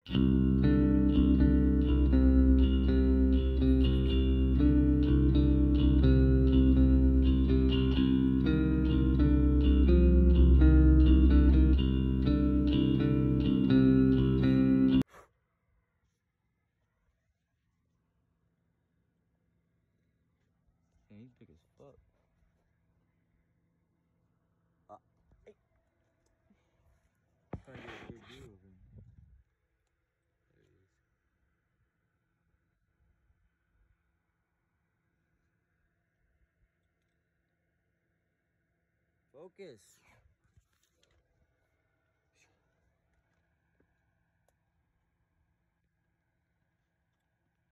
Man, he's big as fuck. Hey. Trying to get a good view of him. There he is. Focus.